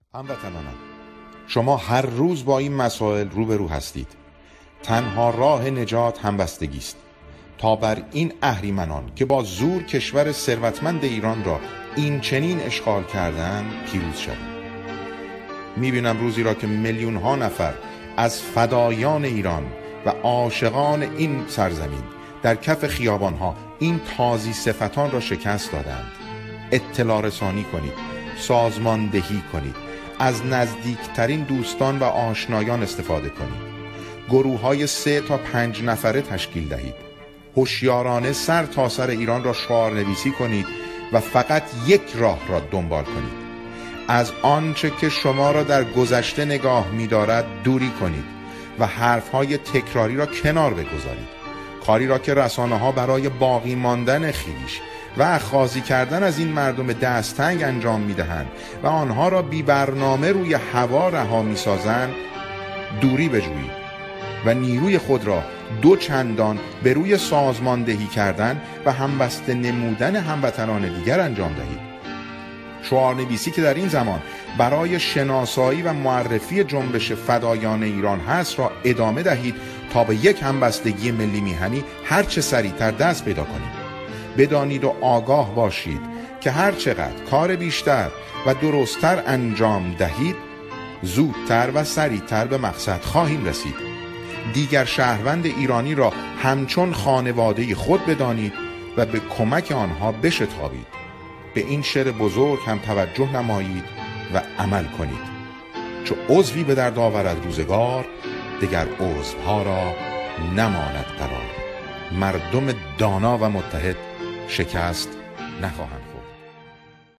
هموطنانم، شما هر روز با این مسائل روبرو هستید. تنها راه نجات همبستگی است تا بر این اهریمنان که با زور کشور ثروتمند ایران را این چنین اشغال کردند پیروز شویم. میبینم روزی را که میلیون ها نفر از فدایان ایران و عاشقان این سرزمین در کف خیابان ها این تازی صفتان را شکست دادند. اطلاع رسانی کنید، سازماندهی کنید، از نزدیکترین دوستان و آشنایان استفاده کنید، گروه های 3 تا 5 نفره تشکیل دهید، هوشیارانه سر تا سر ایران را شعار نویسی کنید و فقط یک راه را دنبال کنید. از آنچه که شما را در گذشته نگاه می‌دارد دوری کنید و حرف‌های تکراری را کنار بگذارید. کاری را که رسانه‌ها برای باقی ماندن خویش و اخاذی کردن از این مردم دستنگ انجام می‌دهند و آنها را بی برنامه روی هوا رها می‌سازند دوری بجویید و نیروی خود را 2 چندان به روی سازماندهی کردن و همبسته نمودن هموطنان دیگر انجام دهید. شعارنویسی که در این زمان برای شناسایی و معرفی جنبش فدایان ایران هست را ادامه دهید تا به یک همبستگی ملی میهنی هر چه سریعتر دست پیدا کنید. بدانید و آگاه باشید که هر چقدر کار بیشتر و درستتر انجام دهید زودتر و سریعتر به مقصد خواهیم رسید. دیگر شهروند ایرانی را همچون خانواده خود بدانید و به کمک آنها بشتابید. به این شعر بزرگ هم توجه نمایید و عمل کنید. چو عضوی به درد آورد روزگار، دگر عضوها را نماند قرار. مردم دانا و متحد شکست نخواهند.